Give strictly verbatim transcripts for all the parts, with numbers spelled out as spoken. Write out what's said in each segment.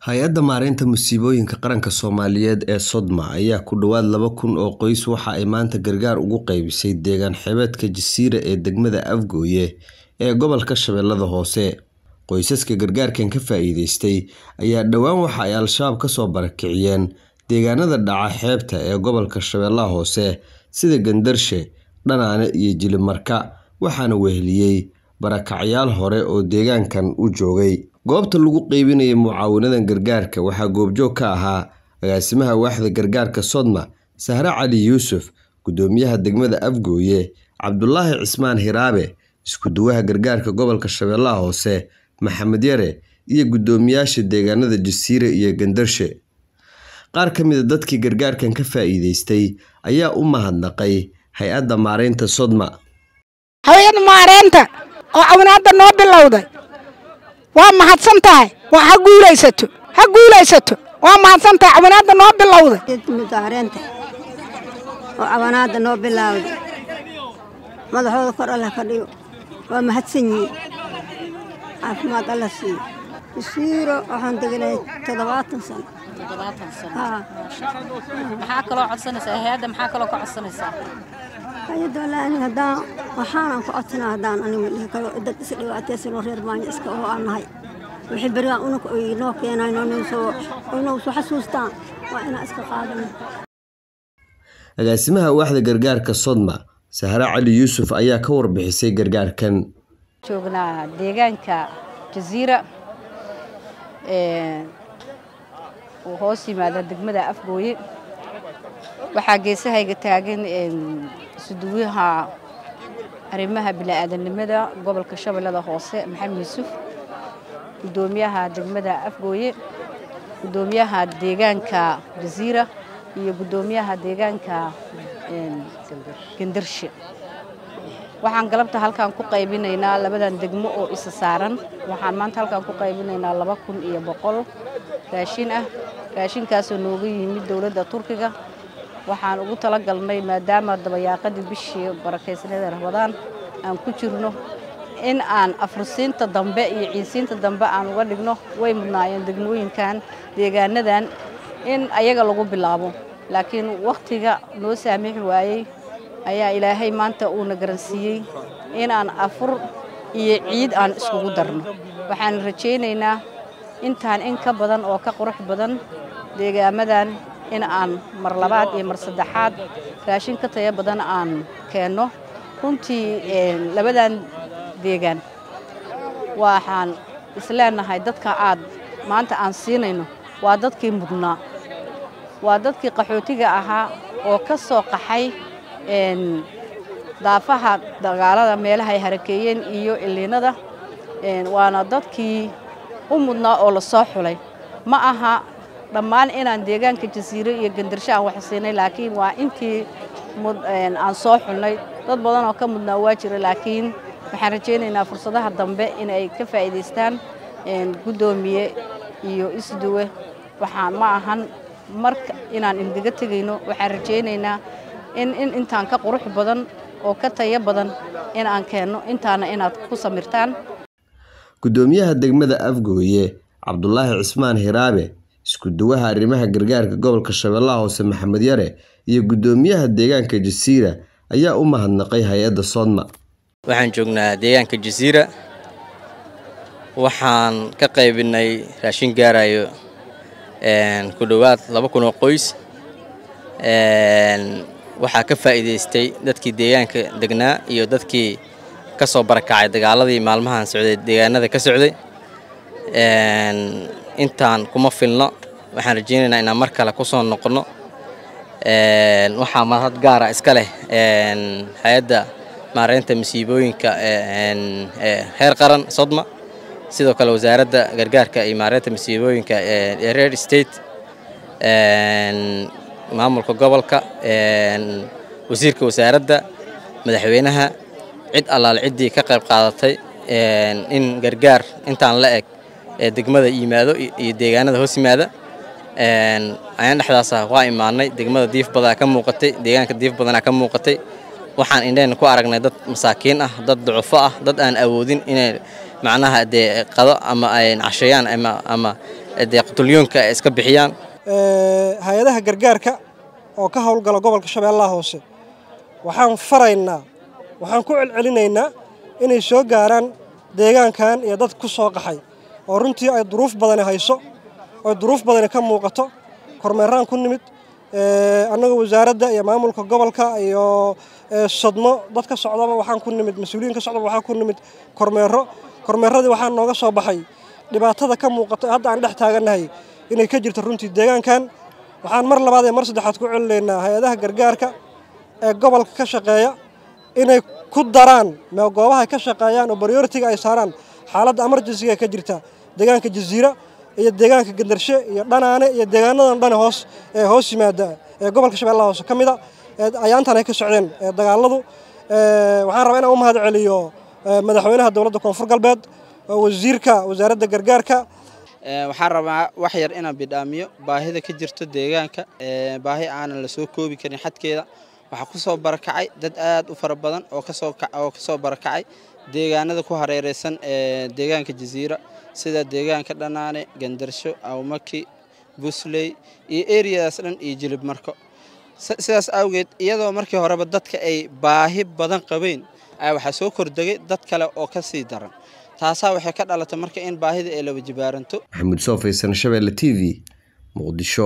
Hay'adda Maareynta Musiibooyinka Qaranka Soomaaliyeed ee Sodma ayaa ku dhawaad laba kun oo qoys waxa ay maanta gargaar ugu qaybisay deegaan xeebta Jasiira ee degmada Afgooye ee gobolka Shabeellaha Hoose. Qoysaska gargaarkan ka faa'iideystay ayaa dhawaan waxa ay Al-shabaab ka soo barakiciyeen deegaanada dhaca xeebta ee gobolka Shabeellaha Hoose sida Gandarshe, Dhanaane iyo Jilimarka, waxaana weheliyay barakacyaal hore oo deegaankan u joogay. Goobta lagu qaybinayo mucaawinadan gargaarka waxaa goobjoog ka ahaa agaasimaha waaxda gargaarka Sodma Sahra Cali Yuusuf, gudoomiyaha degmada Afgooye Cabdullaahi Cismaan Hiraabe, isku duwaha gargaarka gobolka Shabeellaha Hoose Maxamed Yare iyo gudoomiyaasha deegaanada Jasiira iyo Gandarshe. Qaar ka mid ah dadkii gargaarkan ka faa'iideystay ayaa u mahadnaqay hay'adda maareynta Sodma. Hay'adda maareynta oo caawinaadda noo bilowday waa mahadsan tahay, waa ha guulaysato ha guulaysato waa mahadsan tahay caawinaadda noo bilowday. Maareynta oo caawinaadda noo bilowday madaxooda kor Allah ka dhigo, waa mahadsan yihiin, caafimaad Allah siiyo. Jasiiro waxaan deganay toddobaatan sano. maxaa kaloo codsanaysaa hay'adda maxaa kaloo ka codsanaysaa hay'adda walaani hadaan waxaan ku codsanaa hadaan anigu kale dad is dhibaataysan oo reer baan iska oo aan nahay wixii bariga unug ay noo keenay noo soo noo soo xasuustaan waa ina iska qaadano. Agaasimaha waaxda gargaarka Sodma Sahra Cali Yuusuf ayaa ka warbixisay gargaarkan. joognaa deegaanka Jasiira ee oo hoos yimaada degmada Afgooye. waxaa geesahayga taagan suduwaha arrimaha bini'aadanimada gobolka Shabeellaha Hoose Maxamed Yuusuf, gudoomiyaha degmada Afgooye, gudoomiyaha deegaanka Jasiira iyo gudoomiyaha deegaanka Gandarshe. waxaan galabta halkaan ku qaybinaynaa labadan degmo oo isa saaran. waxaan maanta halkaan ku qaybinaynaa laba kun iyo boqol raashin ah. raashinkaas oo nooga yimid dawladda Turkiga. waxaan ugu talagalnay maadaama dabayaaqadii bishii barakeysnada Ramadaan aan ku jirno in aan afursiinta dambe iyo ciisiinta dambe aan uga dhigno. way mudnaayeen degmooyinkan deegaanadan in ayaga lagu bilaabo, laakiin waqtiga noo saamixi waayay ayaa Ilaahay maanta uu na garansiiyay in aan afur iyo ciid aan iskugu darno. waxaan rajaynaynaa intaan in ka badan oo ka qurux badan deegaamadan in aan mar labaad iyo mar saddexaad raashin ka tayo badan aan keenno. runtii labadan deegaan waxaan isleenahay dadka aad maanta aan siinayno waa dadkii mudnaa, waa dadkii qaxootiga ahaa oo ka soo qaxay daafaha dagaalada meelaha ay harakeeyeen iyo iliinada. waana dadkii u mudnaa oo la soo xulay. ma aha dhammaan inaan deegaanka Jasiira iyo Gandarshe aan wax siinay, laakiin waa intii aan soo xulnay. dad badan oo ka mudnaa waa jira, laakiin waxaan rajaynaynaa fursadaha dambe in ay ka faa'iideystaan gudoomiye iyo isduwe. waxaan ma ahan marka inaan indiga tagayno, waxaan rajaynaynaa in in intaan ka qurux badan oo ka tayo badan in aan keenno, intaana inaad ku samirtaan. Gudoomiyaha degmada Afgooye Cabdullaahi Cismaan Hiraabe, isku duwaha arrimaha gargaarka gobolka Shabeellaha Hoose Maxamed Yare iyo gudoomiyaha deegaanka Jasiira ayaa u mahadnaqay hay'adda Sodma. waxaan joognaa deegaanka Jasiira. waxaan ka qaybinay raashin gaarayo een ku dhawaad laba kun oo qoys. een waxaa ka faa'iideystay dadkii deegaanka degnaa iyo dadkii ka soo barakacay dagaaladii maalmahan socday deegaanada ka socday. een intaan kuma filno, waxaan rajaynaynaa inaan mar kale ku soo noqono. een waxaa mahad gaar ah iska leh een hay'adda maareynta musiibooyinka een heer qaran Sodma, sidoo kale wasaaradda gargaarka iyo maareynta musiibooyinka ee reer state, een maamulka gobolka, een wasiirka wasaaradda, madaxweynaha, cid allaal ciddii ka qayb qaadatay een in gargaar intaan la eg ee degmada yimaado iyo deegaanada hoos yimaada. een ayaan dhexdaas waa imaanay degmada diif badan ka muuqatay, deegaanka diif badan ka muuqatay. waxaan indheen ku aragnay dad masaakiin ah, dad ducufo ah, dad aan awoodin inay macnaha de qado ama ay cashayaan ama ama deeqtulyoonka ay iska bixiyaan hay'adaha gargaarka oo ka howlgala gobolka Shabeellaha Hoose waxaan faraynaa waxaan ku celcelinaynaa inay soo gaaraan deegaankan iyo dad ku soo qaxay oo runtii ay duruuf badan hayso oo duruuf badan ka muuqato kormeeraan ku nimid ee anaga wasaaradda iyo maamulka gobolka iyo Sodmo dadka socdaba waxaan ku nimid mas'uuliyiin ka socdaba waxaan ku nimid kormeero kormeeradii waxaan nooga soo baxay dhibaatada ka muuqato hadda aan dhex taaganahay inay ka jirto runtii deegaankan waxaan mar labaad iyo mar saddexaad ku celinaynaa hay'adaha gargaarka ee gobolka ka shaqeeya inay ku daraan meel goobaha ka shaqeeyaan oo priority ay saaraan xaaladda emergency ka jirta deegaanka Jasiira iyo deegaanka Gandarshe iyo Dhanaane iyo deegaanadan dhan hoos ee hoos yimaada ee gobolka Shabeellaha Hoose kamida ayaantan ay ka socdeen dagaaladu waxaan rabaa inaan u mahad celiyo madaxweynaha dawladda Koonfur Galbeed wasiirka wasaaradda gargaarka waxaan rabaa wax yar inaan bidhaamiyo baahida ka jirto deegaanka baahi aan la soo koobi karin xadkeeda waxa ku soo barakacay dad aad u fara badan oo ka soo oo ka soo barakacay deegaanada ku hareeraysan ee deegaanka Jasiira sida deegaanka Dhanaane Gandarsho Awmaki Busley iyo areas dhan iyo Jilib Marko sidaas awgeed iyadoo markii horeba dadka ay baahi badan qabeen ay waxa soo kordhagay dad kale oo ka sii daran taasa waxay ka dhalatay marka in baahida ay la wajibaaranto Maxamed Soofaysan Shabeelle T V Muqdisho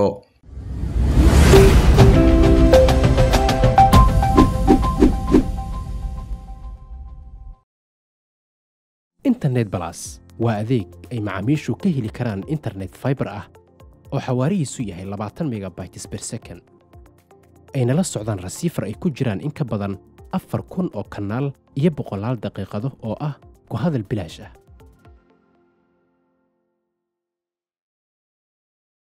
internet plus waa adeeg ay macaamiishu ka heli karaan internet fiber ah oo xawaarihiisu yahay labaatan megabytes per second ayna la socdaan rasiifar ay ku jiraan in ka badan afar kun oo kanaal iyo boqolaal daqiiqado oo ah ku hadal bilaash ah.